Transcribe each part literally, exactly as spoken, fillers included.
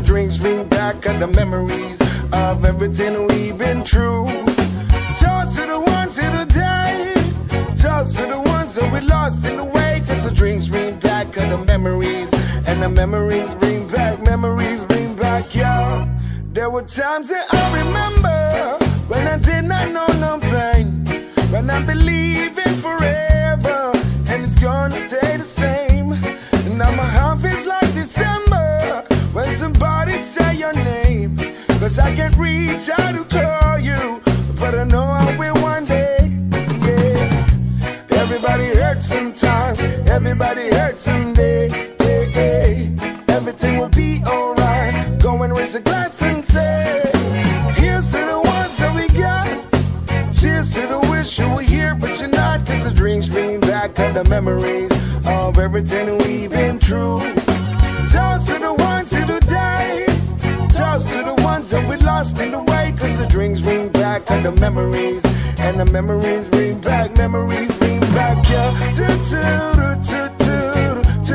dreams bring back of the memories of everything we've been through. Toast to the ones who died, toast to the ones that we lost in the way, cause the dreams bring back of the memories, and the memories bring back, memories bring back, y'all. There were times that I remember when I did not know no pain, when I believe in forever, and it's gonna stay the same. And now my heart feels like December when somebody say your name, cause I can't reach out to call you, but I know I will one day, yeah. Everybody hurts sometimes, everybody hurts someday, yeah, yeah. Everything will be alright, go and raise a glass and say, here's to the ones that we got, cheers to the wish you were here but you're not, cause the dreams bring back of the memories of everything we've been through. Toast to the ones who died, toast to the ones that we lost in the way, cause the dreams bring back of the memories, and the memories bring back, memories bring back, yeah. Do, do, do, do, do, do,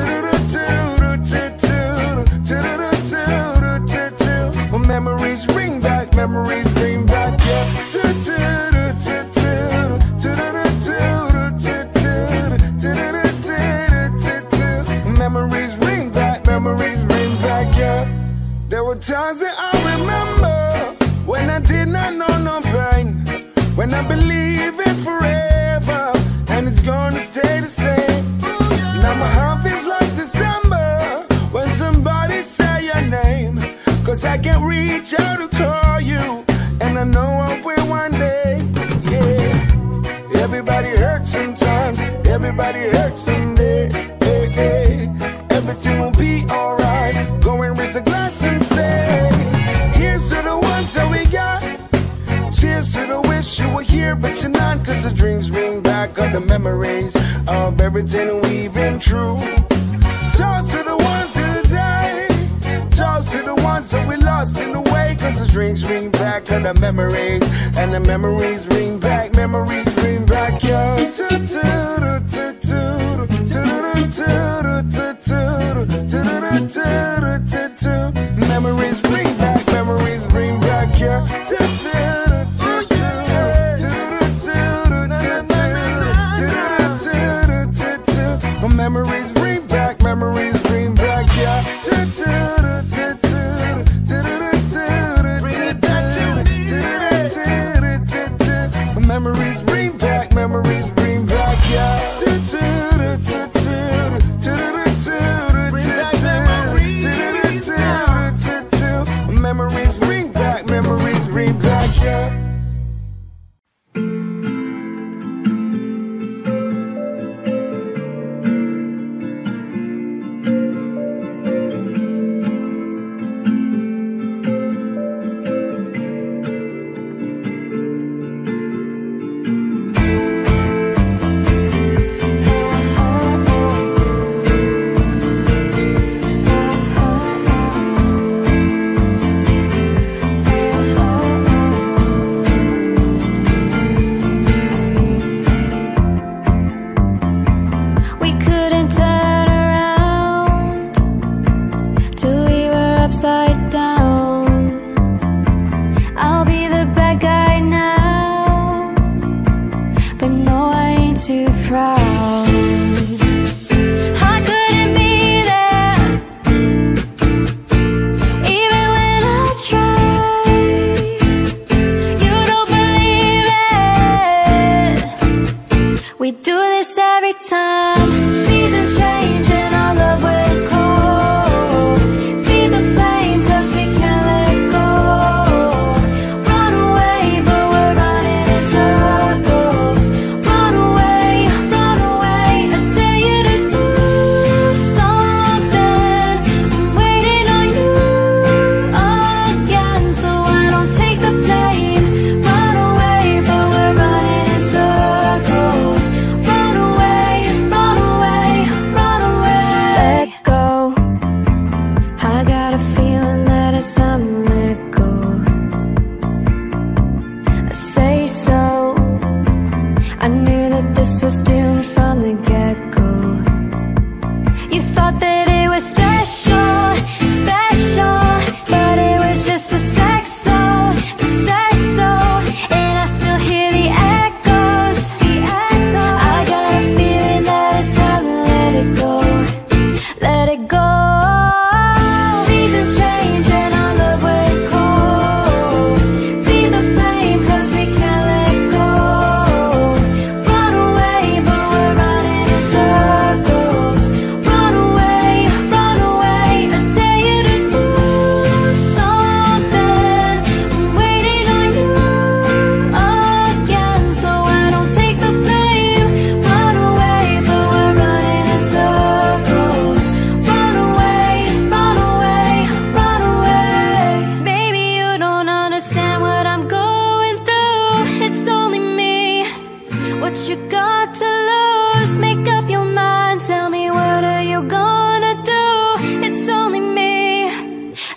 do, do, do, do. Memories bring back, memories bring back, yeah. Do, do, do, do, do, do, do, do. Memories bring back, memories bring back, yeah. There were times that I remember when I did not know no pain, when I believe in forever, and it's gonna stay the same. Now my heart feels like December when somebody say your name, cause I can't reach out to call you, and I know I will one day, yeah. Everybody hurts sometimes, everybody hurts someday, hey, hey. Everything will be alright, go and raise a glass and say, here's to the ones that we got, cheers to the wish you were here but you're not, cause the dreams bring back of the memories of everything we've been through. Toast to the ones who died, toast to the ones that we lost in the way, cause the dreams bring back of the memories, and the memories bring back, memories bring back, yo. Memories bring back, memories bring back, yeah. Memories bring back, memories bring back, yeah. Bring it back to me. Memories bring back, memories bring back, yeah. Bring back memories, yeah. Memories bring back, memories bring back, yeah. Seasons change and our love will cold. Feed the flame cause we can't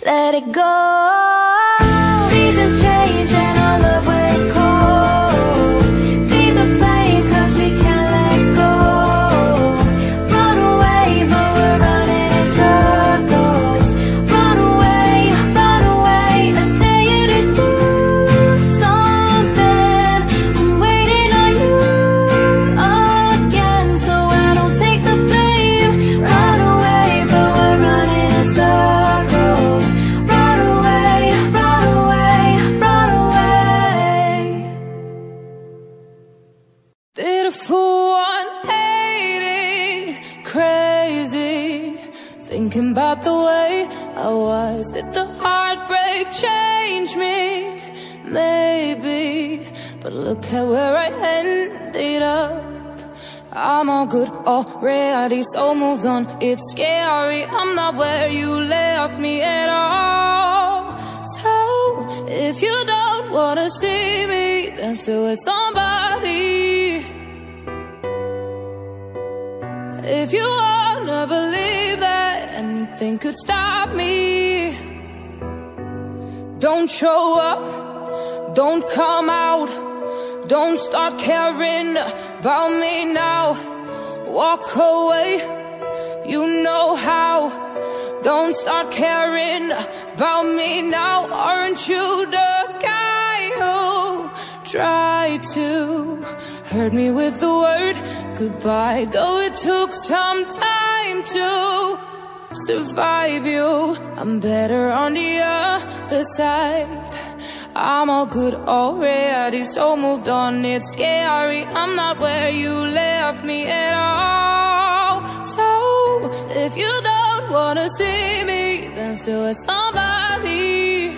let it go. Seasons change and our love went cold. Feed the flame cause we can't let go. Run away but we're running in circles. Run away, run away, I dare you to do something. I'm waiting on you again, so I don't take the blame. Run away but we're running in circles. Run away, run away, run away. Did a fool one eighty, crazy, thinking about the way I was. Did the heartbreak change me? Maybe, but look at where I ended up. I'm all good already, so moved on. It's scary, I'm not where you left me at all. So, if you don't wanna see me, then still with somebody. If you wanna believe that anything could stop me, don't show up, don't come out, don't start caring about me now. Walk away, you know how. Don't start caring about me now. Aren't you the guy who tried to hurt me with the word goodbye? Though it took some time to survive you, I'm better on the other side. I'm all good already, so moved on. It's scary, I'm not where you left me at all. So, if you don't wanna see me, then still with somebody.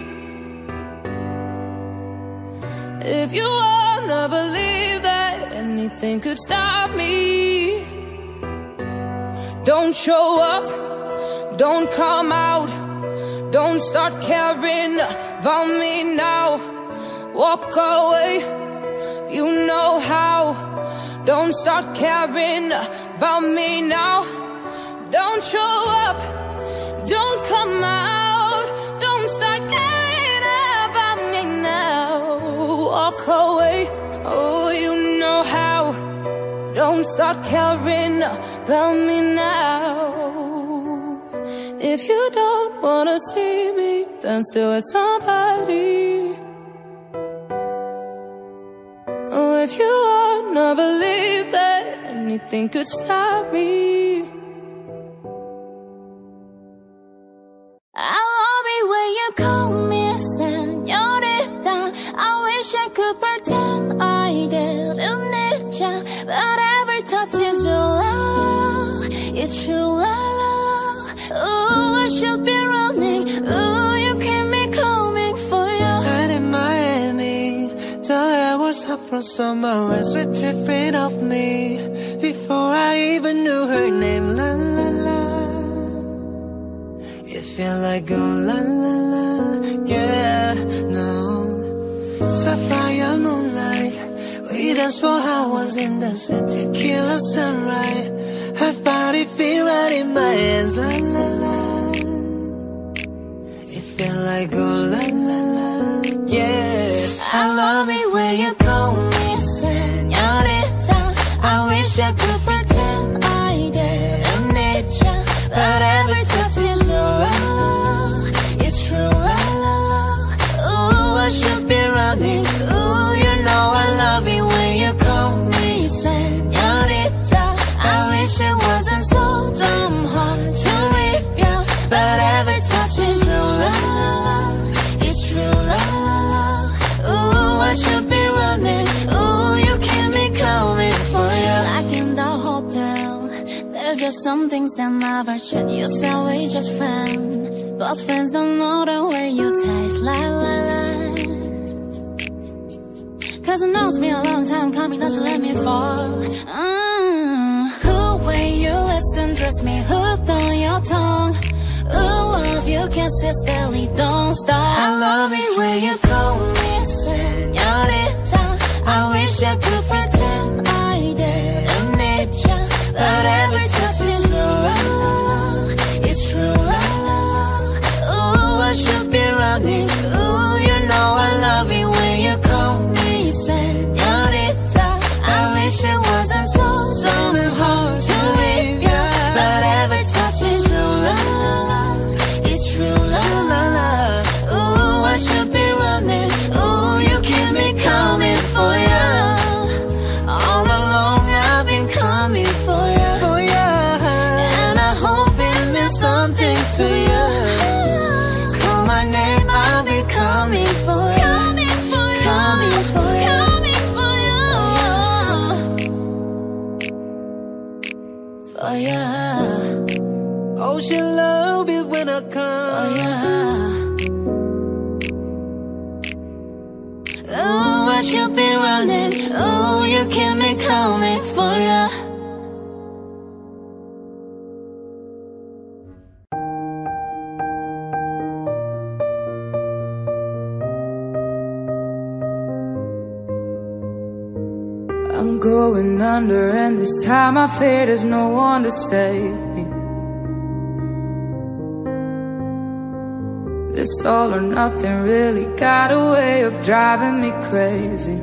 If you wanna believe that anything could stop me, don't show up, don't come out, don't start caring about me now. Walk away, you know how. Don't start caring about me now. Don't show up, don't come out, don't start caring about me now. Walk away, oh you know how. Don't start caring about me now. If you don't wanna see me, then still with somebody. Oh, if you wanna believe that anything could stop me, I love it when you call me señorita. I wish I could pretend I didn't need ya, but every touch is your love, it's true love. Ooh, I should be running. Ooh, you keep me coming for you. And in Miami, the air was hot from summer rain, sweet dripping off me before I even knew her name. La la la, it felt like oh la la la, yeah, no. Sapphire moonlight, we danced for hours in the sun, tequila sunrise. Her body feel right in my hands, la la la. It felt like oh la la la, yeah. I love it when you call me señorita. I wish I could pretend I didn't need ya, but every touch is your love, it's true love. Ooh, I should be running. Ooh, you know I love it when you call me señorita. I wish it wasn't so damn hard to leave ya, but every touch is true love, it's true love. Ooh, I should be running. Ooh, you keep me coming for you. Like in the hotel, there's just some things that never change. You say we just friends, but friends don't know the way you taste. La la la. Cause I know it's been a long time coming, not to let me fall. Mm. The way you listen, dress me hooked on your tongue. Ooh, love you kisses barely don't stop. I love it when you call me señorita. I wish I could pretend I didn't need ya, but every touch is true love, it's true love. Ooh, I I'm going under, and this time I fear there's no one to save me. This all or nothing really got a way of driving me crazy.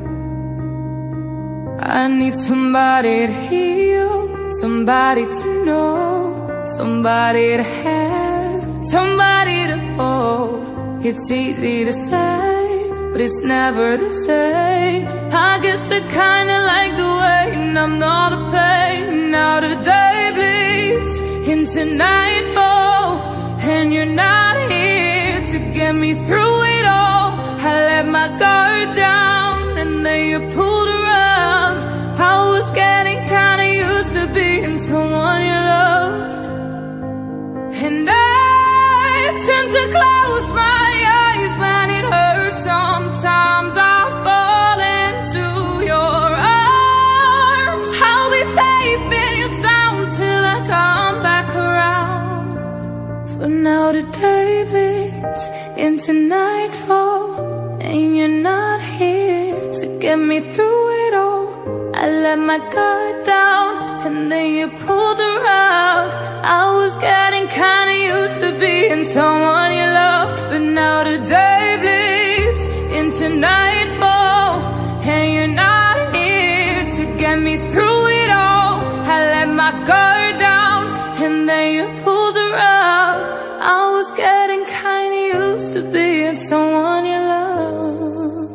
I need somebody to heal, somebody to know, somebody to have, somebody to hold. It's easy to say, but it's never the same. I guess I kinda like the way I'm all the pain. Now the day bleeds into nightfall, and you're not here to get me through it all. I let my guard down, and then you pulled around. I was getting kinda used to being someone you loved, and I tend to close my eyes when it hurts. Sometimes I fall into your arms. I'll be safe in your sound till I come back around. For now the day bleeds into nightfall, and you're not here to get me through it all. I let my guard down, and then you pulled around. I was getting kinda used to being someone you loved, but now the day bleeds into nightfall, and you're not here to get me through it all. I let my guard down, and then you pulled around. I was getting kinda used to being someone you loved.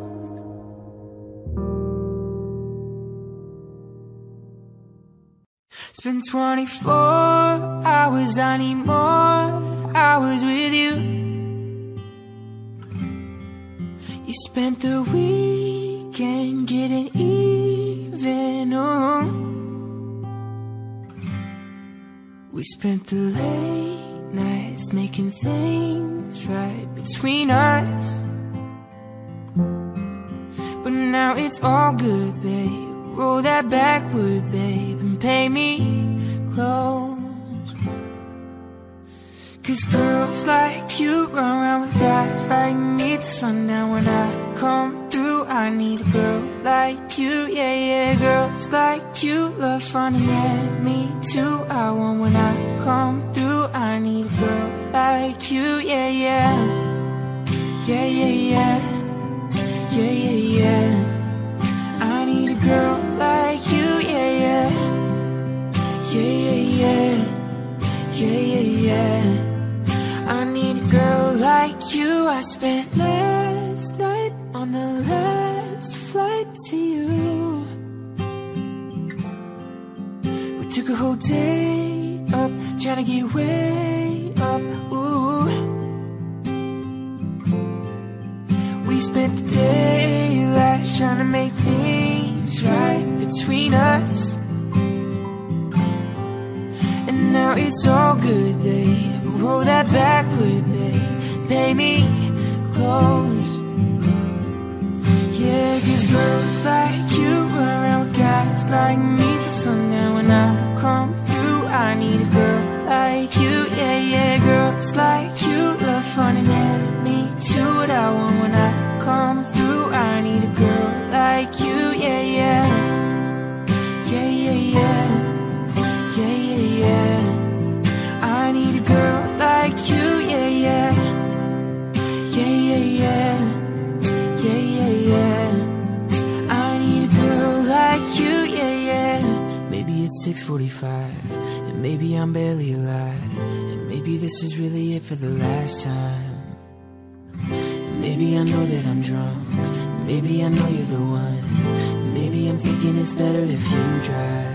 It's been twenty-four hours, I need more hours with you. You spent the weekend getting even, oh. We spent the late nights making things right between us. But now it's all good, babe. Roll that backward, babe, and pay me close. Cause girls like you run around with guys like me till sundown. When I come through, I need a girl like you, yeah, yeah. Girls like you love fun, and yeah, me too. I want when I come through, I need a girl like you, yeah, yeah. Yeah, yeah, yeah. Yeah, yeah, yeah. I need a girl like you, yeah, yeah. Yeah, yeah, yeah. Yeah, yeah, yeah. I need a girl like you. I spent last night on the last flight to you. We took a whole day up, trying to get way up, ooh. We spent the daylight trying to make things right between us. And now it's all good, babe. Roll that backward, babe. Pay me close. Yeah, cause girls like you run around with guys like me till sundown. When I come through, I need a girl like you, yeah, yeah. Girls like you love fun, and yeah, me too. What I want when I come through, I need a girl like you, yeah, yeah. Yeah, yeah, yeah. Yeah, yeah, yeah. I need a girl like you, yeah, yeah. Yeah, yeah, yeah. Yeah, yeah, yeah. I need a girl like you, yeah, yeah. Maybe it's six forty-five, and maybe I'm barely alive, and maybe this is really it for the last time. And maybe I know that I'm drunk, maybe I know you're the one. Maybe I'm thinking it's better if you drive.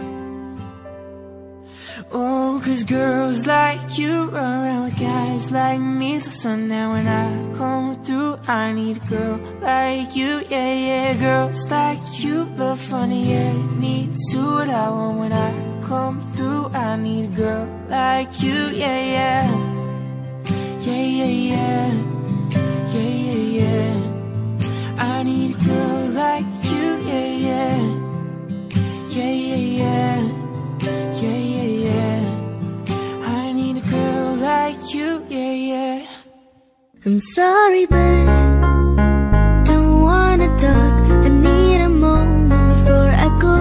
Oh, cause girls like you run around with guys like me till sundown. When I come through, I need a girl like you, yeah, yeah. Girls like you love funny, yeah, me too. What I want when I come through, I need a girl like you, yeah, yeah. Yeah, yeah, yeah. Yeah, yeah, yeah. I need a girl like you, yeah, yeah. Yeah, yeah, yeah. Yeah, yeah, yeah. I need a girl like you, yeah, yeah. I'm sorry, but don't wanna talk. I need a moment before I go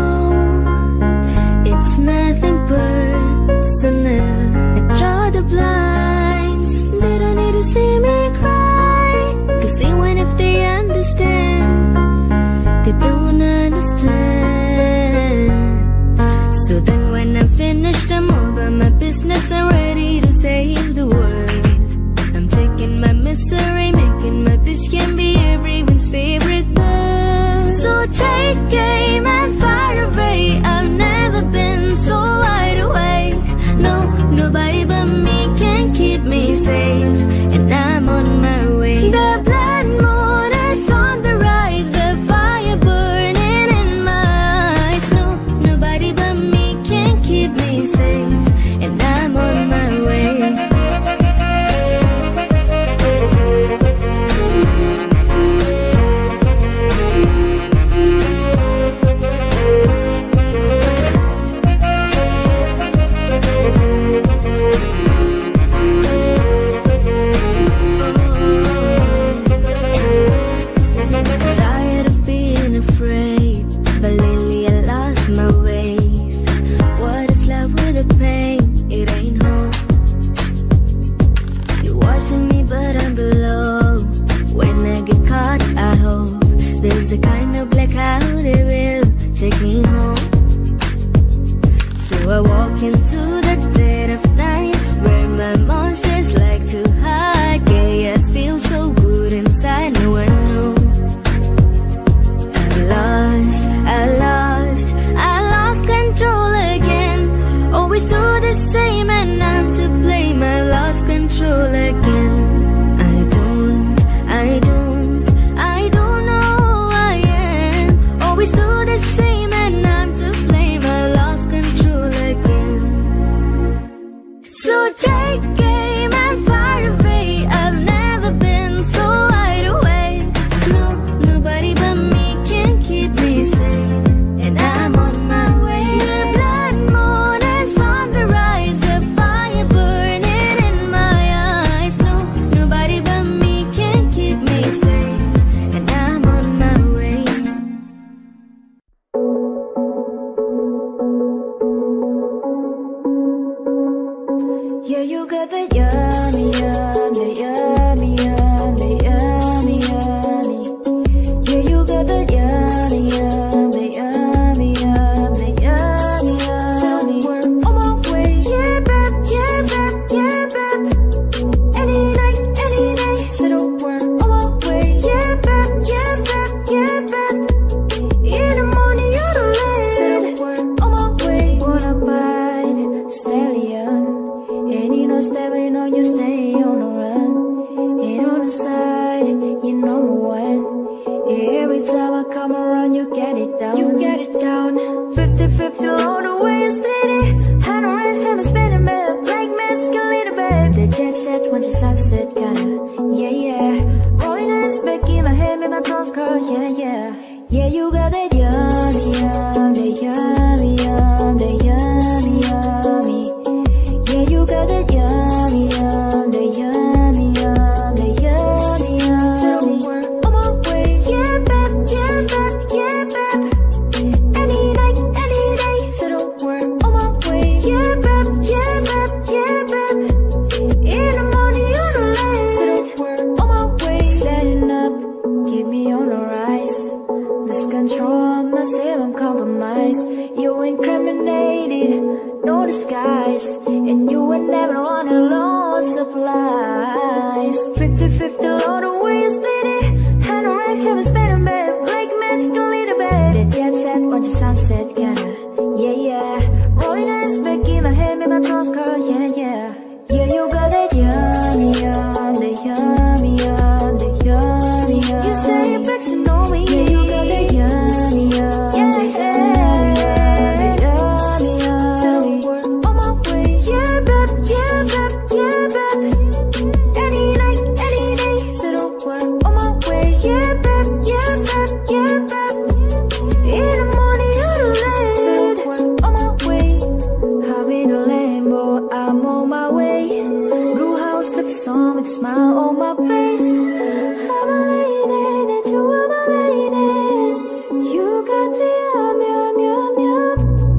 side, you know me when. Every time I come around, you get it down. You get it down. Fifty fifty all the way, you split it. Hand on raise, hand spinning, babe. Like mescalina, babe. The jet set when the sunset, kinda. Yeah, yeah. Rolling eyes back in my head, make my toes curl. Yeah, yeah. Yeah, you got that yummy, yum, that yummy, yum, that yummy, yummy. Yeah, you got that yummy, yum, that yummy, yum, that yummy, yum. So don't worry, on my way. Yeah, babe, yeah, babe, yeah, babe. Any night, any day. So don't worry, on my way. Yeah, babe, yeah, babe, yeah, babe. In the morning, on the lane. So don't worry, on my way. Setting up, keep me on the rise. Lose control, myself, I'm compromised. You incriminated, no disguise. And you were never running low supplies. Fifty fifty, all the way you split it. Hand on rack, heaven spinning, babe. Like magical leader, babe. The jet set, watch the sunset, kinda. Yeah, yeah. Rolling eyes back in my head, make my toes curl, yeah, yeah. Yeah, you got that yummy, yum, that yummy, yum, that yummy, yum. You say you're back to know me. Yeah, you got that yummy, yum, yeah, that yummy, yummy, yum. So don't worry, on my way. Yeah, babe, yeah, babe, yeah, babe. Any night, any day. So don't worry, on my way. Yeah, babe, yeah, babe, yeah, babe. In the morning, on the lane. So don't worry, on my way. Hop in a Lambo, I'm on my way. Blue house, lips on with a smile on my face. I'm a lady, and you are my lady. You got the yum, yum, yum, yum.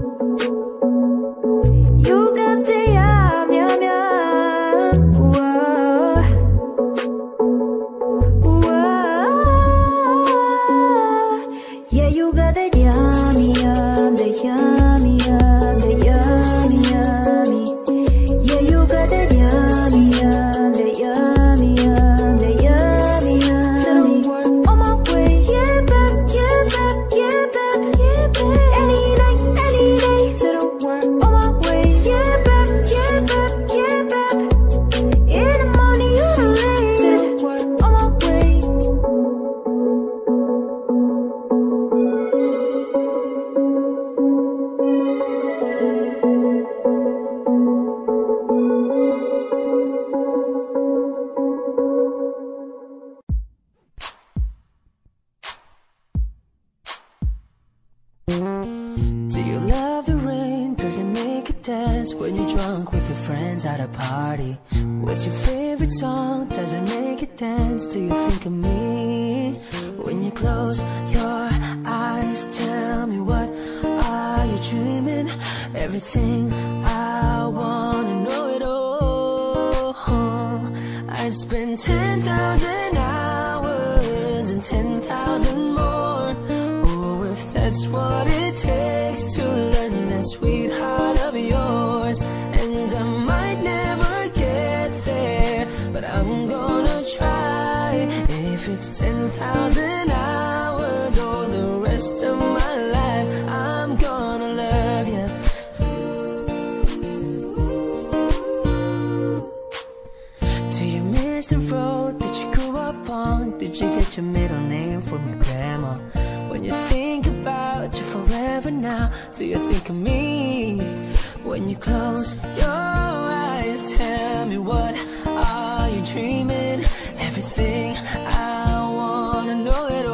You got the yum, yum, yum. Whoa. Whoa. Yeah, you got that yummy, yum, that yummy, yum, that yummy, yummy. Yeah, you got that yummy, yum, that yummy, yum, that yummy, yum. So don't worry, on my way. Yeah, babe, yeah, babe, yeah, babe, yeah, babe. Any night, any day. So don't worry, on my way. Yeah, babe, yeah, babe, yeah, babe. In the morning, on the lane. So don't worry, on my way. Do you love the rain? Does it make you dance when you're drunk with your friends at a party? What's your favorite song? Does it make you dance? Do you think of me? When you close your eyes, tell me, what are you dreaming? Everything I wanna know it all. I'd spend ten thousand hours and ten thousand more. Oh, if that's what it takes to learn that sweetheart of yours. And I might never get there, but I'm gonna try. If it's ten thousand hours or the rest of my life, I'm gonna love you. Do you miss the road that you grew up on? Did you get your middle name from your grandma? When you think about you forever now, do you think of me? When you close your eyes, tell me, what are you dreaming? Everything I wanna know it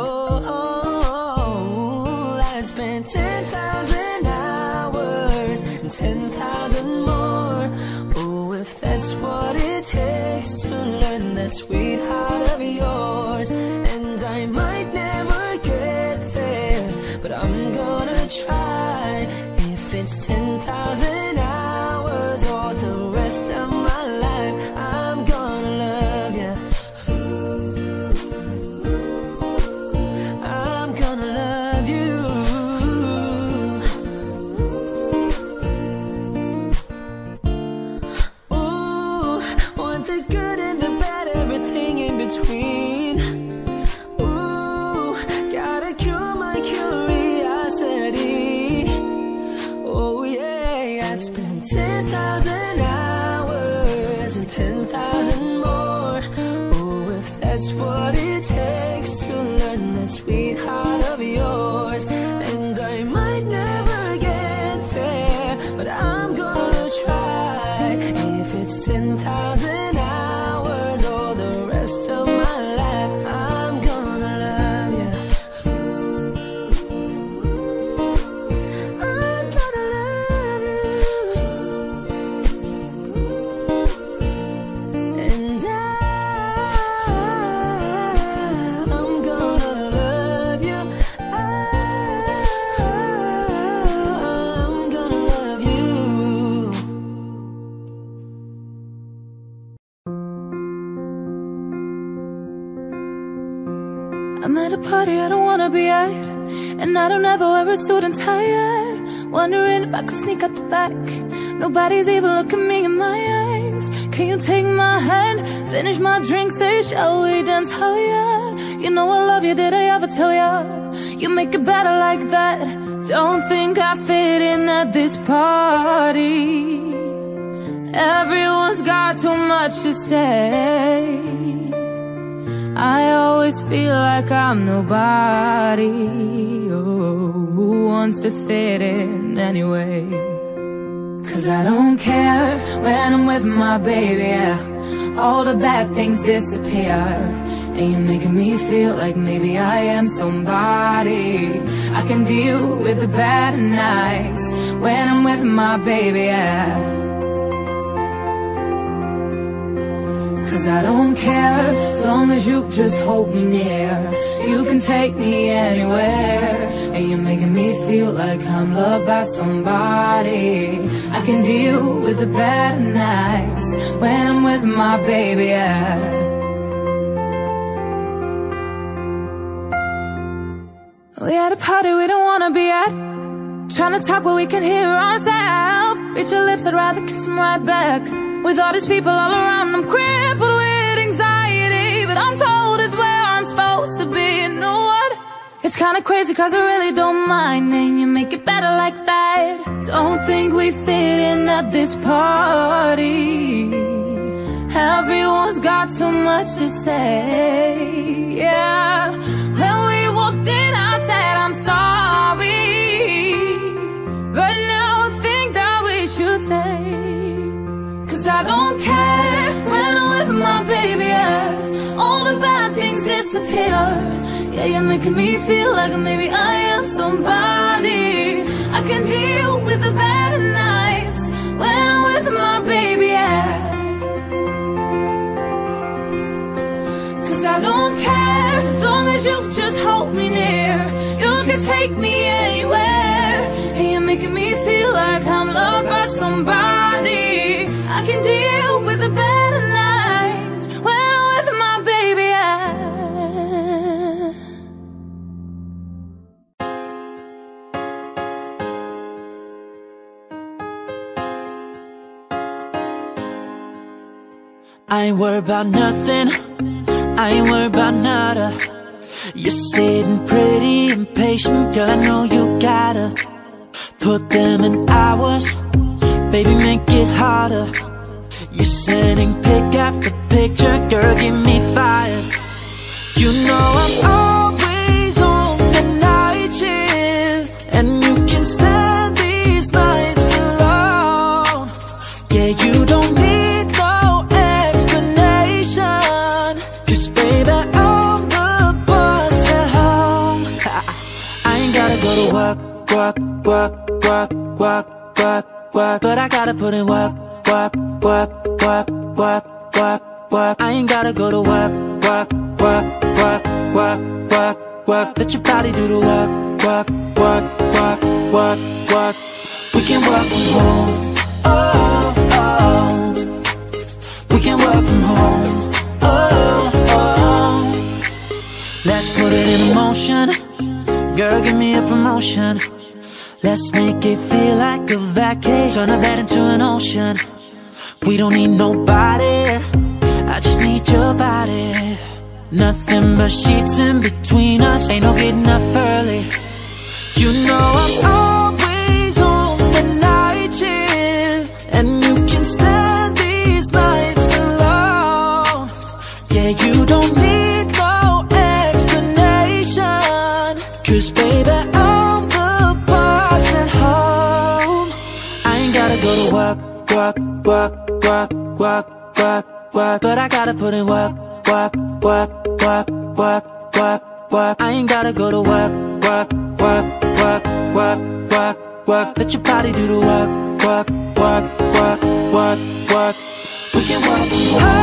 all. I'd spend ten thousand hours and ten thousand more. Oh, if that's what it takes to learn that sweetheart of yours. And I might never get there, but I'm gonna try. If it's ten thousand hours or the rest of my life, I'm gonna love you. I'm gonna love you. Ooh, want the good and the bad, everything in between. Ooh, gotta cure my curiosity. Oh yeah, I'd spend ten thousand hours that's what it takes to learn that sweetheart of yours. And I might never get there, but I'm gonna try. If it's ten thousand hours or the rest of my life, I'm gonna love you. I'm gonna love you. And I, I'm gonna love you. I'm gonna love you. I'm at a party I don't wanna be at, and I don't ever wear a suit and tie. Wondering if I could sneak out the back. Nobody's even looking me in my eyes. Can you take my hand, finish my drink, say shall we dance, oh yeah. You know I love you, did I ever tell ya? You make it better like that. Don't think I fit in at this party. Everyone's got too much to say. I always feel like I'm nobody. Oh, who wants to fit in anyway? Cause I don't care when I'm with my baby, yeah. All the bad things disappear, and you're making me feel like maybe I am somebody. I can deal with the bad nights when I'm with my baby, yeah. Cause I don't care, as long as you just hold me near. You can take me anywhere, and you're making me feel like I'm loved by somebody. I can deal with the bad nights when I'm with my baby, yeah. We at a party we don't wanna be at, trying to talk but we can hear ourselves. Reach your lips, I'd rather kiss them right back. With all these people all around, I'm crippled with anxiety, but I'm told it's where I'm supposed to be. You know what? It's kinda crazy cause I really don't mind, and you make it better like that. Don't think we fit in at this party. Everyone's got too much to say, yeah. When we walked in I said I'm sorry, but now I think that we should stay. Cause I don't care when I'm with my baby, yeah. All the bad things disappear. Yeah, you're making me feel like maybe I am somebody. I can deal with the bad nights when I'm with my baby, yeah. Cause I don't care, as long as you just hold me near. You can take me anywhere, and you're making me feel like I'm loved by somebody. I can deal with the better nights when I'm with my baby, yeah. I ain't worried about nothing, I ain't worried about nada. You're sitting pretty impatient, girl, I know you gotta put them in hours, baby, make it harder. You're sending pic after picture, girl, give me fire. You know I'm always on the night shift, and you can stand these nights alone. Yeah, you don't need no explanation, cause baby, I'm the boss at home. I ain't gotta go to work, work, work, work, work, work, work, but I gotta put in work, work, work, work, work, work, work. I ain't gotta go to work, work, work, work, work, work, work. Let your body do the work, work, work, work, work, work. We can work from home, oh, oh. We can work from home, oh, oh. Let's put it in motion, girl, give me a promotion. Let's make it feel like a vacation, turn a bed into an ocean. We don't need nobody, I just need your body. Nothing but sheets in between us, ain't no getting up early. You know I'm always on the night shift, and you can stand these nights alone. Yeah, you don't need 'cause baby, I'm the boss at home. I ain't gotta go to work, work, work, work, work, work, work, but I gotta put in work, work, work, work, work, work, work. I ain't gotta go to work, work, work, work, work, work, work. Let your body do the work, work, work, work, work, work. We can work from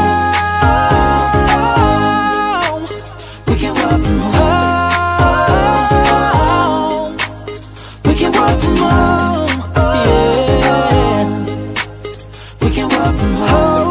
home. We can work from home. We can work from home. Yeah. We can work from home.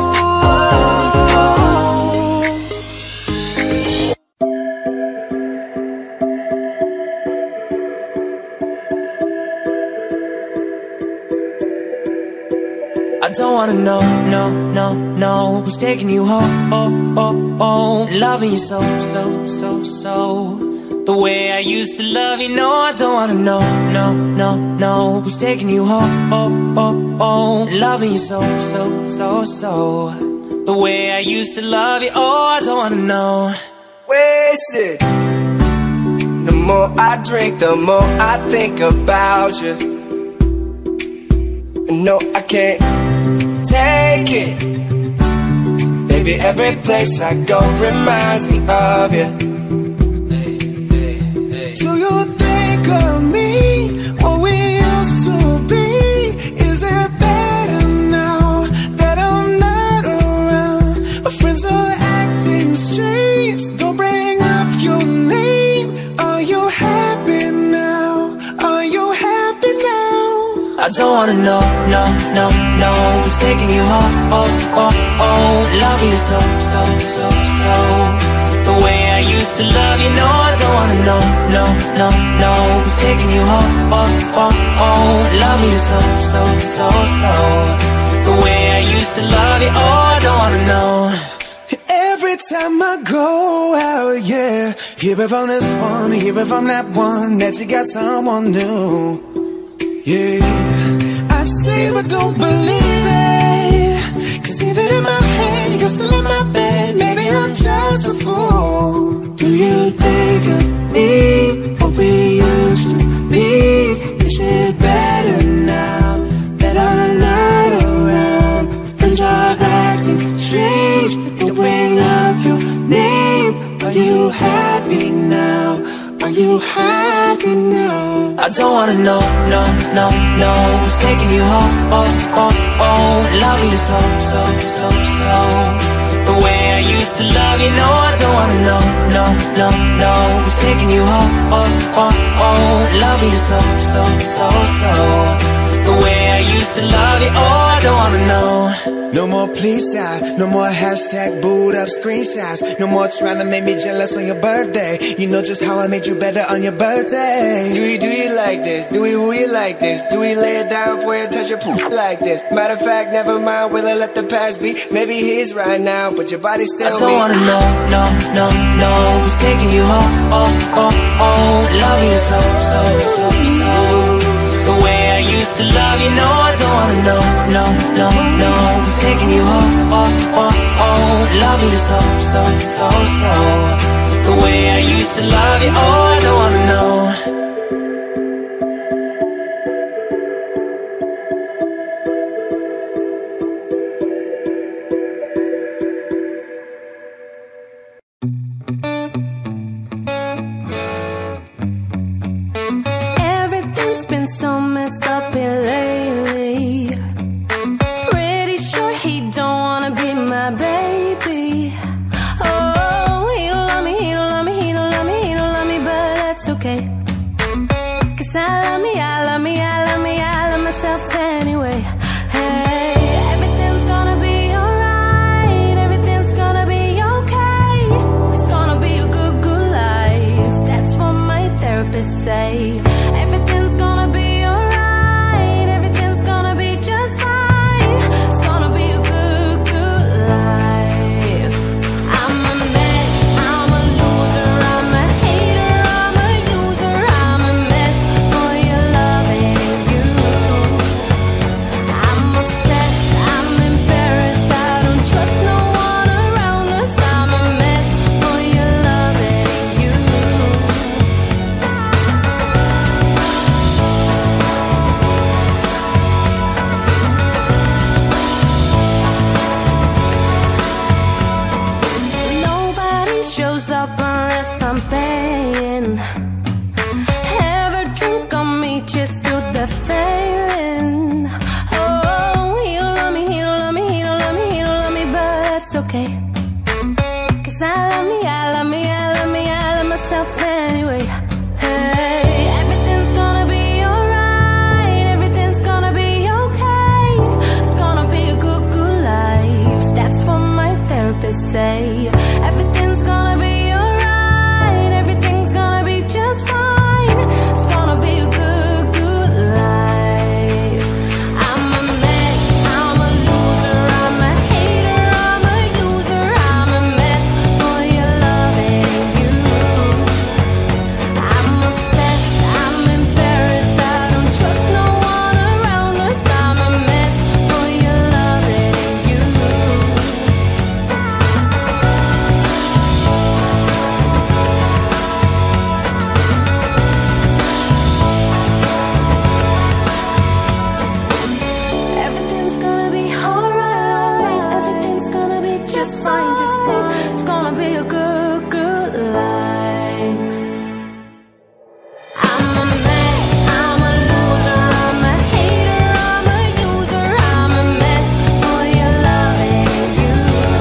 I don't wanna know, no, no, no, who's taking you home, oh, oh, oh, loving you so, so, so, so, the way I used to love you. No, I don't wanna know, no, no, no, who's taking you home, oh, oh, oh, loving you so, so, so, so, the way I used to love you. Oh, I don't wanna know. Wasted. The more I drink, the more I think about you. No, I can't take it. Baby, every place I go reminds me of you. Hey, hey, hey. Do you think of me, what we used to be? Is it better now that I'm not around? My friends are acting strange, don't bring up your name. Are you happy now? Are you happy now? I don't wanna know, no, no, no, who's taking you home, oh, oh, oh, loving you so, so, so, so, the way I used to love you. No, I don't wanna know, no, no, no, who's taking you home, oh, oh, oh, loving you so, so, so, so, the way I used to love you. Oh, I don't wanna know. Every time I go out, yeah, hear it from this one, hear it from that one, that you got someone new. Yeah, I say but don't believe it, 'cause even in my head, you're still in my bed. Maybe I'm just a fool. Do you think of me, what we used to be? Is it better now that I'm not around? Friends are acting strange, don't bring up your name. Are you happy now? Are you happy now? I don't wanna know, no, no, no, who's taking you home, oh, oh, oh, loving you so, so, so, so, the way I used to love you. No, I don't wanna know, no, no, no, who's taking you home, oh, oh, oh, loving you so, so, so, so, the way I used to love you. Oh, I don't wanna know. No more please stop, no more hashtag booed up screenshots. No more trying to make me jealous on your birthday. You know just how I made you better on your birthday. Do we do you like this? Do we really like this? Do we lay it down for you, touch your poop like this? Matter of fact, never mind, will I let the past be? Maybe he's right now, but your body's still me. I don't wanna know, no, no, no, who's taking you home, oh, oh, oh, loving you so, so, so, so, the way I used to love you. No, I don't wanna know, no, no, no, who's taking you home, oh, oh, oh, loving you so, so, so, so, the way I used to love you. Oh, I don't wanna know. Everything's been so messed up here lately. Pretty sure he don't wanna be my baby. Oh, he don't love me, he don't love me, he don't love me, he don't love me, but that's okay. 'Cause I love me, I love me, I love me, I love myself anyway. Hey, everything's gonna be alright, everything's gonna be okay. It's gonna be a good, good life. That's what my therapist say. Everything's gonna be alright, everything's gonna be just fine. It's gonna be a good, good life. I'm a mess, I'm a loser, I'm a hater, I'm a user, I'm a mess for your loving unless I'm paying. Every drink on me, just to the failing. Oh, he don't love me, he don't love me, he don't love me, he don't love me, but that's okay. Cause I love me, I love me, I love me, I love myself anyway. Hey, everything's gonna be alright, everything's gonna be okay. It's gonna be a good, good life. That's what my therapist say. Everything's gonna be alright, everything's gonna be just fine. It's gonna be a good, good life. I'm a mess, I'm a loser, I'm a hater, I'm a user, I'm a mess for your loving you. I'm obsessed, I'm embarrassed, I don't trust no one around us. I'm a mess for your loving you. Everything's gonna be alright, everything's gonna be just fine, just fine. It's gonna be a good, good life. I'm a mess, I'm a loser, I'm a hater, I'm a user, I'm a mess for your loving you.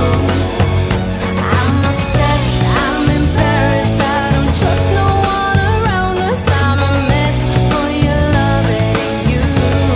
I'm obsessed, I'm embarrassed, I don't trust no one around us. I'm a mess for your loving you.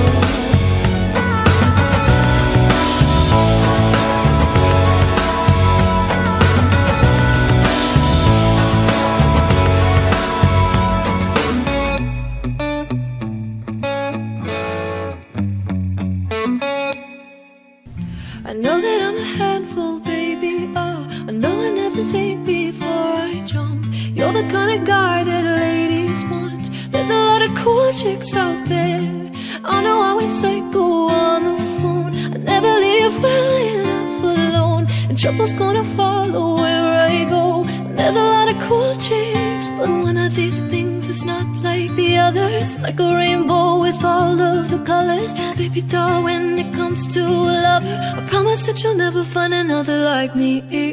I know that I'm a handful, baby. Oh, I know I never think before I jump. You're the kind of guy that ladies want. There's a lot of cool chicks out there. I know I went psycho on the phone. I never leave well enough alone, and trouble's gonna follow where I go. And there's a lot of cool chicks, but one of these things is not like the others. Like a rainbow with all of the colors. Baby doll, when it comes to a lover, I promise that you'll never find another like me.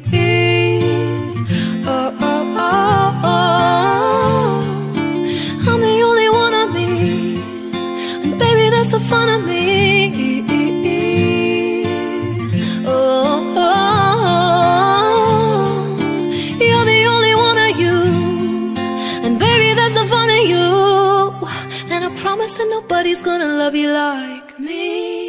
Oh, oh, oh, oh. I'm the only one of me, and baby, that's the fun of me. Oh, oh, oh. You're the only one of you, and baby, that's the fun of you. And I promise that nobody's gonna love you like me.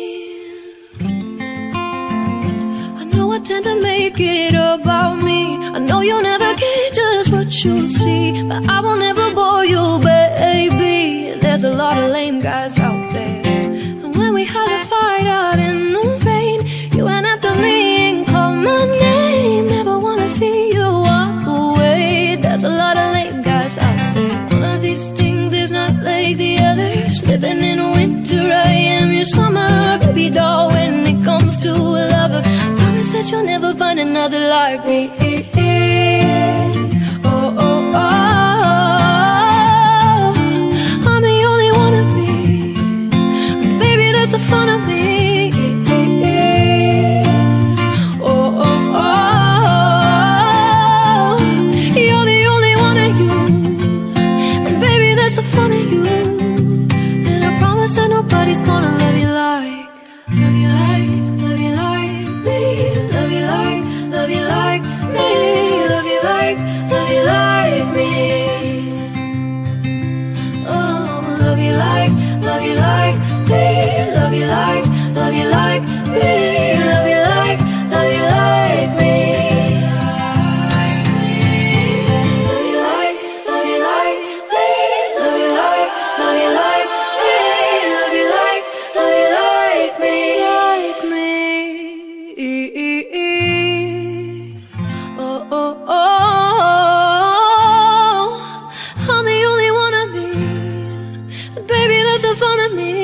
I know I tend to make it about me. I know you'll never get just what you see, but I will never bore you, baby. There's a lot of lame guys out there, and when we had a fight out in the rain, you went after me and called my name. Never wanna see you walk away. There's a lot of lame guys out there. One of these things is not like the others. Living in winter, I am your summer. Baby doll, when it comes to a lover, I promise that you'll never find another like me. Oh, oh, oh, I'm the only one of me, and baby, that's the fun of me. Oh, oh, oh, you're the only one of you, and baby, that's the fun of you. And I promise that nobody's gonna love you like, love you like, love you like me, love you like, love you like me, love you like, love you like me. Oh, love you like, love you like me, love you like, love you like me, love you like, love you like me. Love you like, love you like me, love you like, love you like me, love you like, love you like me, like me. Oh, oh, oh, I'm the only one of me, and baby, that's the fun of me.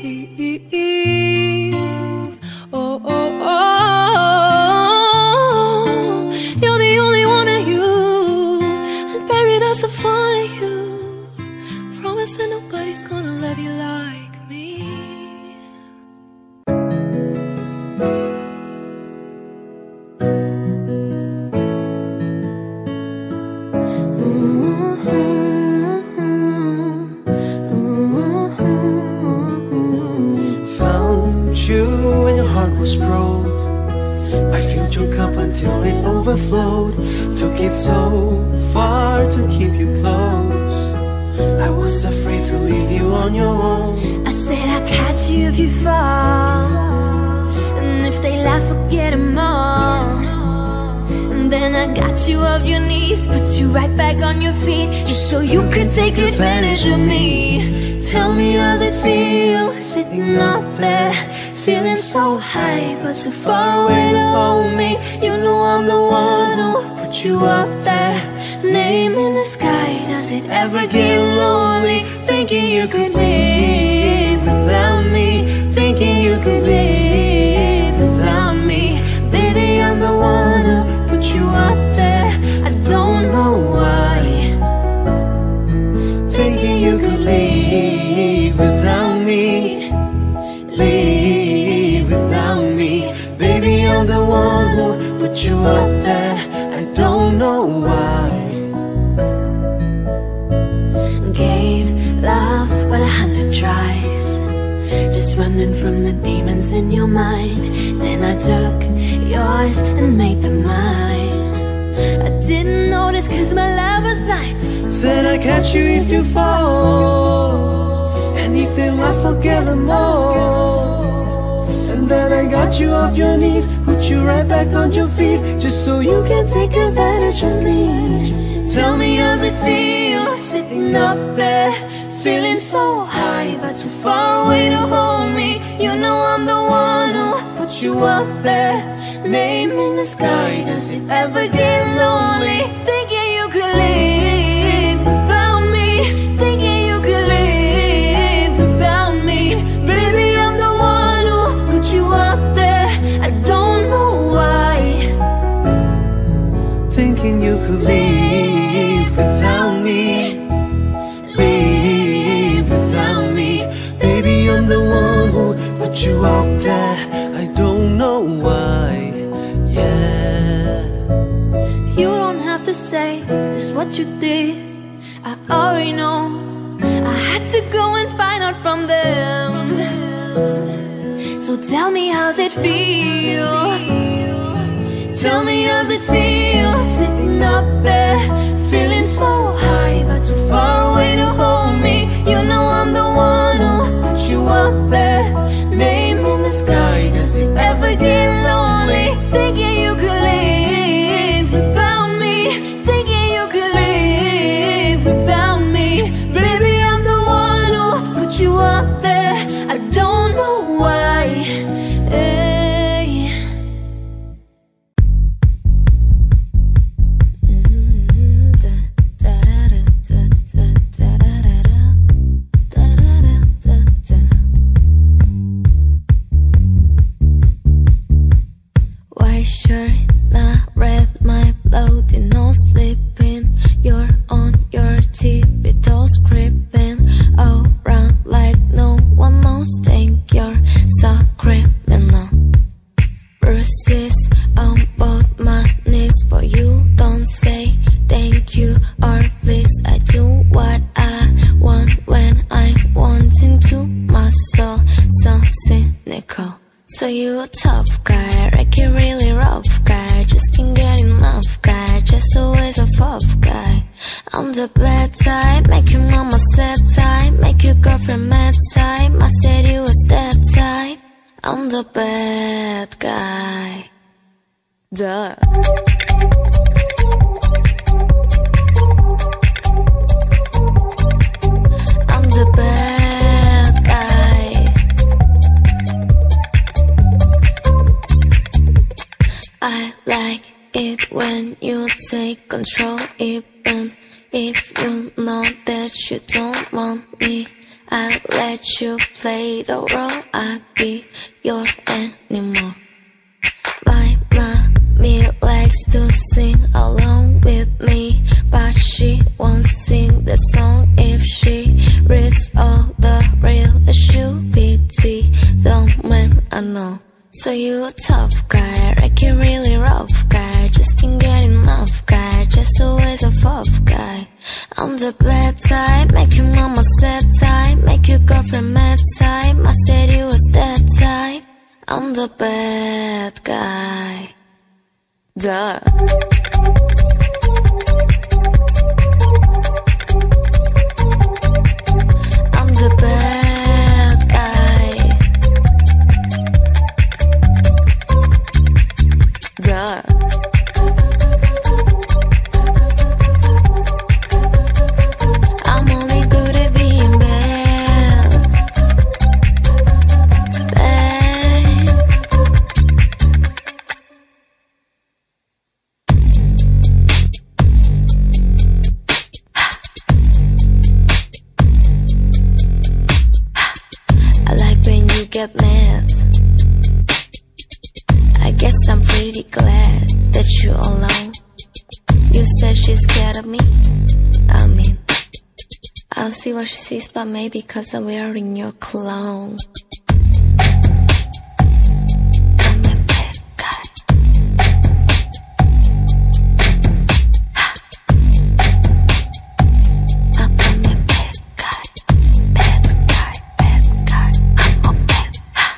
Oh, oh, oh, you're the only one of you, and baby, that's the fun of you. Promise that nobody's gonna love you like me. overflowed. Took it so far to keep you close. I was afraid to leave you on your own. I said I'd catch you if you fall, and if they laugh, forget them all. And then I got you off your knees, put you right back on your feet, just so you could take advantage of me. Tell me, how's it feel, sitting up there, feeling so high, but too far away to hold me. You know I'm the one who put you up there, name in the sky. Does it ever get lonely, thinking you could live without me, thinking you could live without me? Baby, I'm the one who put you up there, I don't know why, thinking you could leave without me, leave without me. Baby, I'm the one who put you up there, I don't know why. Gave love but a hundred tries, just running from the demons in your mind. Then I took yours and made them mine. I didn't notice cause my love was blind. Said I'd catch you if you fall, and if they laugh, forget them all. And then I got you off your knees, put you right back on your feet, just so you can take advantage of me. Tell me, how's it feel, sitting up there, feeling so high, but too far away to hold me. You know I'm the one who put you up there, name in the sky. Does it ever get lonely, thinking you could live without me, thinking you could live without me? Baby, I'm the one who put you up there, I don't know why, thinking you could leave without me, leave without me. Baby, I'm the one who put you up there, I don't know why, yeah. You don't have to say just what you did, I already know. I had to go and find out from them. So tell me, how's it feel? Tell me, how's it feel, sitting up there, feeling so high, but too far away to hold me. You know I'm the one who put you up there, name in the sky. Does it ever get lonely, thinking you could live without me, thinking you could live without me? Baby, I'm the one who put you up there, I don't know why, hey. White shirt, not red, my bloody nose sleeping. You're on your tippy toes, creeping around like no one knows. Think you're so criminal. Bruises on both my knees for you. Don't say thank you or please. I do what I want when I'm wanting to. My soul so cynical. So you a tough guy, like you really rough guy, just can't get enough guy, just always a tough guy. I'm the bad type, make your mama sad type, make your girlfriend mad type. I said you was that type. I'm the bad guy. Duh. I'm the bad guy. I like it when you take control, even if you know that you don't want me. I'll let you play the role, I'll be your animal. My mommy likes to sing along with me, but she won't sing the song if she reads all the real issue. Pity, don't man, I know. So you a tough guy, like you really rough guy, just can't get enough guy, just always a tough guy. I'm the bad type, make your mama sad type, make your girlfriend mad type. I said you was that type. I'm the bad guy. Duh. I'm the bad guy. Duh. I'm only good at being bad. Bad. I like when you get mad. I guess I'm pretty glad that you're alone. You said she's scared of me. I mean, I don't see what she sees but maybe cause I'm wearing your cologne. I'm a bad guy. I'm a bad guy. Bad guy, bad guy. I'm a bad guy.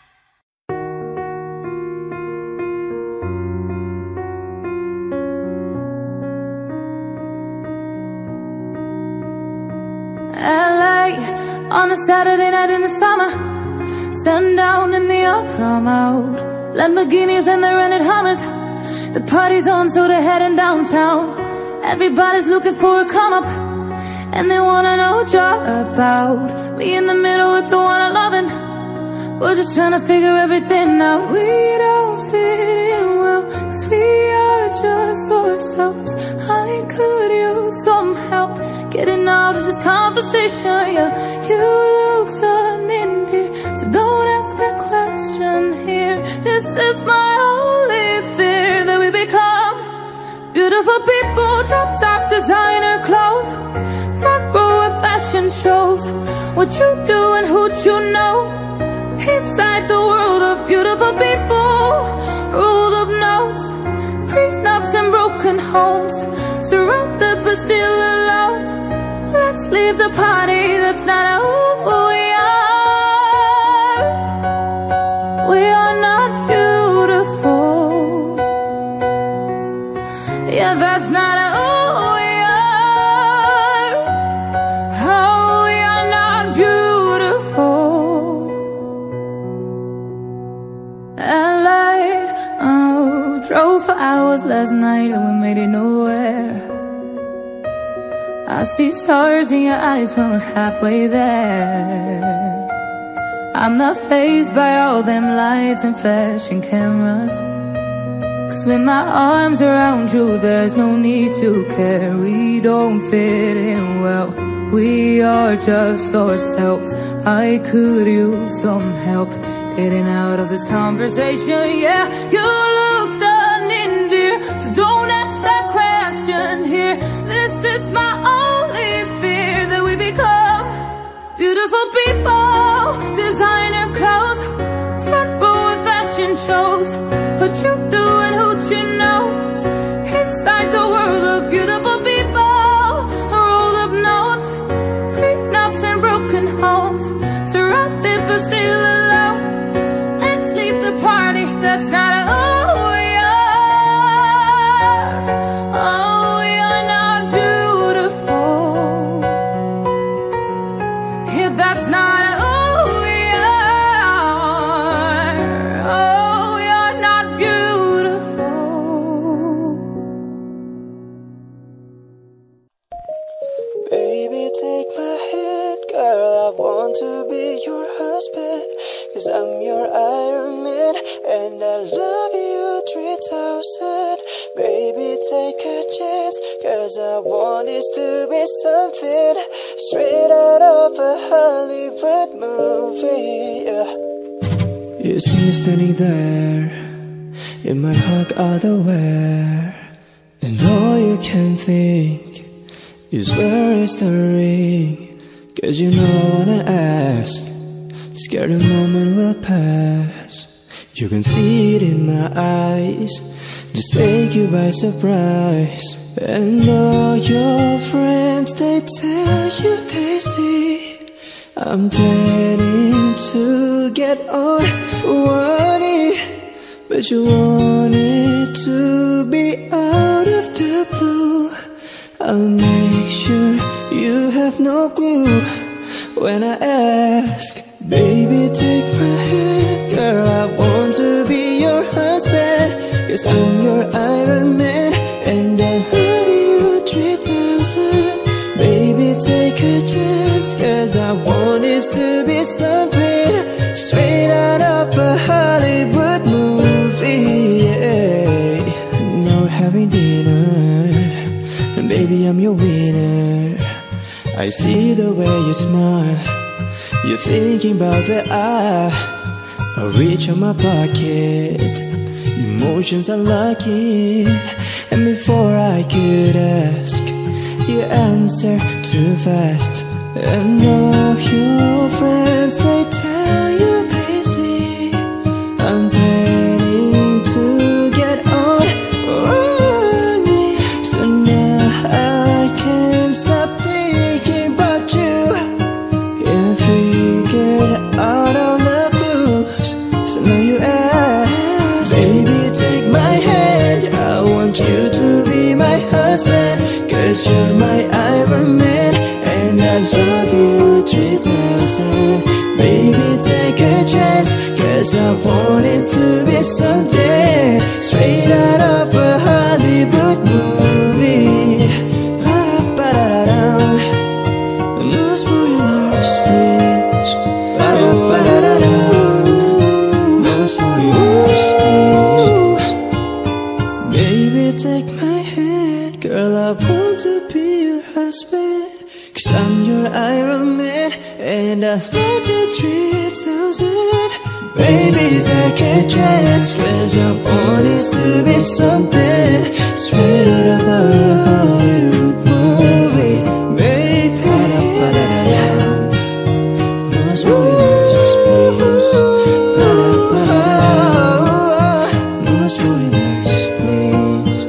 L A on a Saturday night in the summer, sundown and they all come out. Lamborghinis and the rented Hummers. The party's on, so they're heading downtown. Everybody's looking for a come up, and they wanna know what you're about. Me in the middle with the one I'm loving. We're just trying to figure everything out. We don't fit in well, cause we are just ourselves. I could use some help getting out of this conversation, yeah. You look stunning in here, so don't ask that question here. This is my only fear, that we become beautiful people, drop top designer clothes, front row at fashion shows. What you do and who you know, inside the world of beautiful people, rolled up notes, prenups and broken homes, surrounded but still alone. Let's leave the party, that's not who we are. We are not beautiful. Yeah, that's not who we are. Oh, we are not beautiful. L A, oh, drove for hours last night and we made it nowhere. I see stars in your eyes when we're halfway there. I'm not fazed by all them lights and flashing cameras, cause with my arms around you there's no need to care. We don't fit in well, we are just ourselves. I could use some help getting out of this conversation, yeah. You look stunning, dear, so don't ask that question here. This is my only fear, that we become beautiful people, designer clothes, front row of fashion shows. What you do and who you know, inside the world of beautiful people, roll up notes, prenups and broken homes, surrounded but still alone. Let's leave the party, that's not who we are. Oh, we are not beautiful. Yeah, that's not who we are. Oh, we are not beautiful. Baby, take my hand, girl, I want to be your husband, cause I'm your Iron Man, and I love you three thousand. Baby, take a chance, cause I want this to be something straight out of a Hollywood movie, yeah. You see me standing there, in my hug otherwhere, and all you can think is where is the ring? Cause you know I wanna ask, scared the moment will pass. You can see it in my eyes, just take you by surprise. And all your friends, they tell you they see I'm planning to get on one knee but you want it to be out of the blue. I'll make sure you have no clue when I ask. Baby, take my hand, girl, I want to be your husband. Cause I'm your Iron Man, and I love you three thousand. Baby, take a chance, cause I want this to be something straight out of a Hollywood movie, yeah. Now we're having dinner, and baby, I'm your winner. I see the way you smile, you're thinking about where I I'll reach on my pocket. Emotions are locking, and before I could ask, you answer too fast. And all your friends, they tell you they see I'm planning to get on one knee. So now I can't stop thinking about you. You figured out all the clues, so now you ask. Baby, take my hand, I want you to be my husband. Cause you're my Iron Man, and I love you three thousand. Baby, take a chance, cause I want it to be something straight out of a Hollywood movie. Ba-da-ba-da-da-dum. No spoilers, please. Ba-da-ba-da-da-dum. No spoilers, please. Baby, take my hand, girl, I want to be your husband. Cause I'm your Iron Man, and I love you three thousand. Baby, take a chance, cause I want this to be something straight out of a Hollywood movie. Baby, no spoilers, please. No spoilers, please.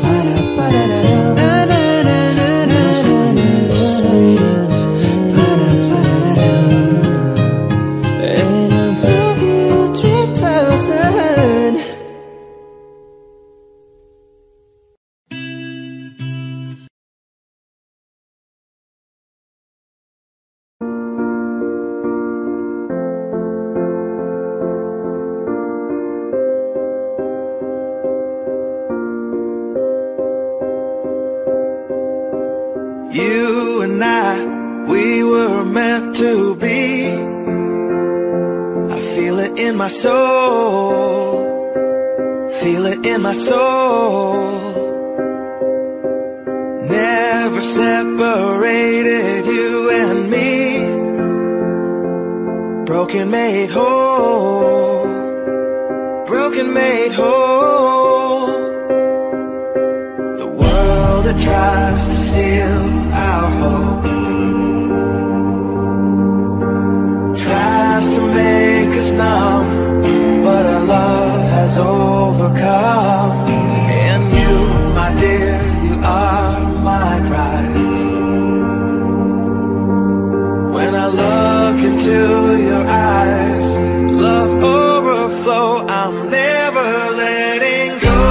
And I love you three thousand. You and I, we were meant to be. I feel it in my soul, feel it in my soul. Never separated, you and me. Broken made whole, broken made whole. The world that tries to steal our hope tries to make us numb, but our love has overcome. And you, my dear, you are my prize. When I look into your eyes, love overflow, I'm never letting go.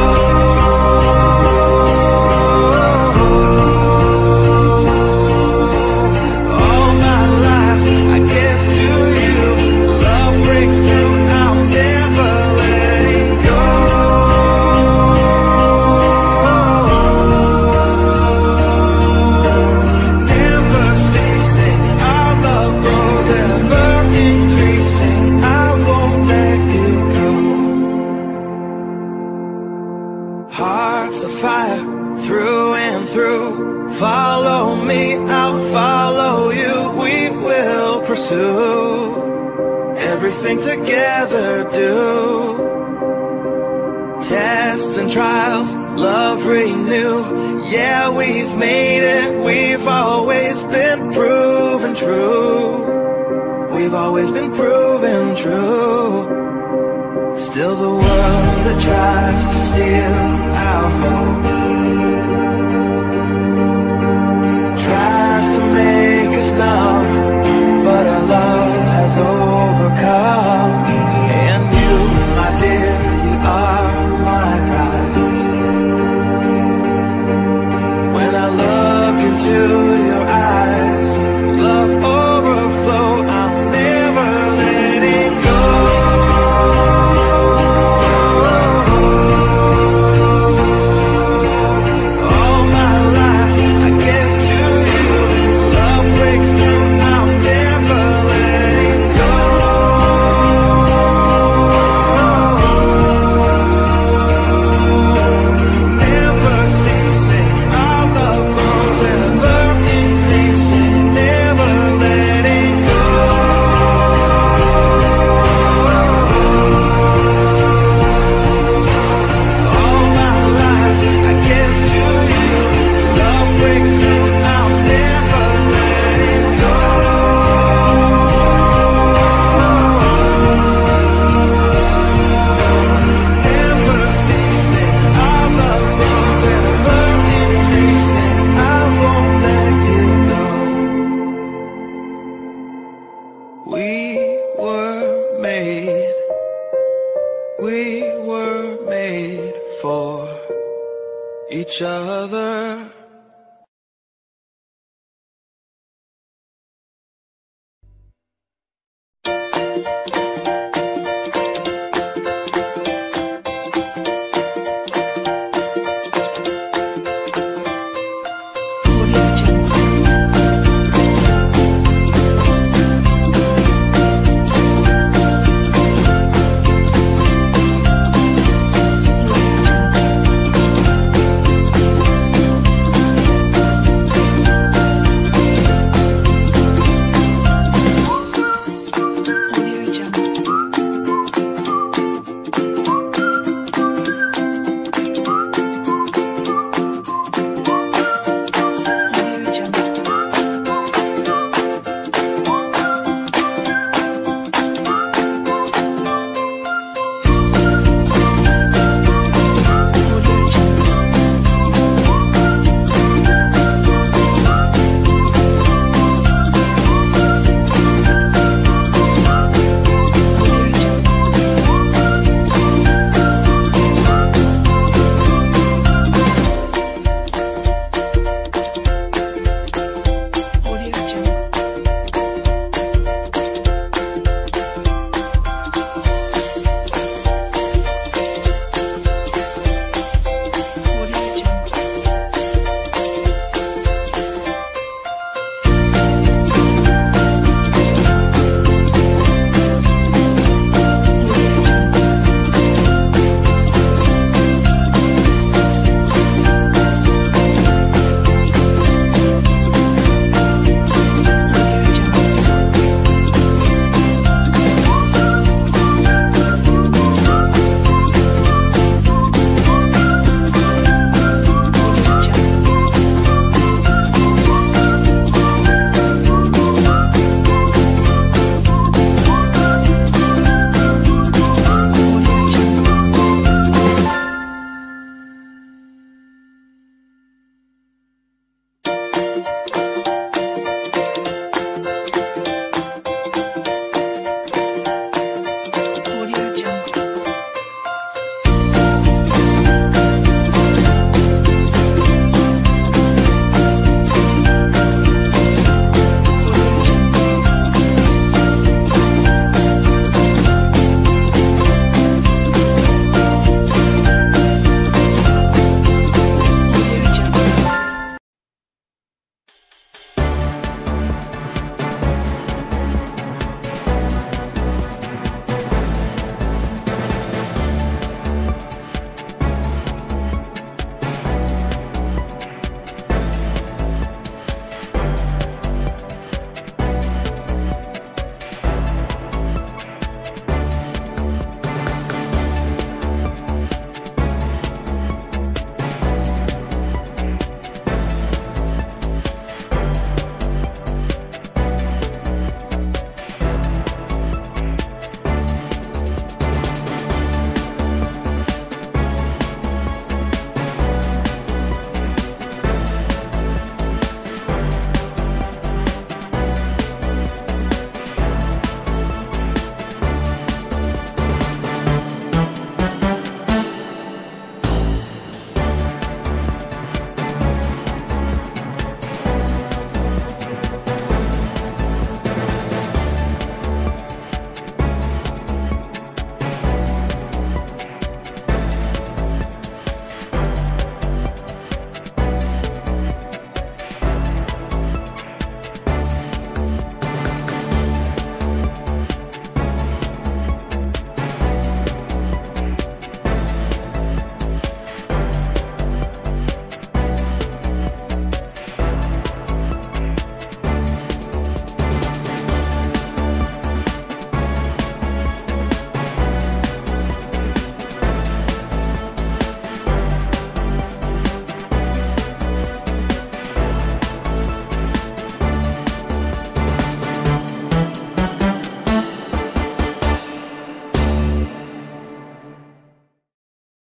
Hearts of fire through and through. Follow me, I'll follow you. We will pursue everything together, do tests and trials, love renew. Yeah, we've made it, we've always been proven true. We've always been proven true. Still the world that tries to steal our hope tries to make us numb, but our love has overcome. And you, my dear, you are each other.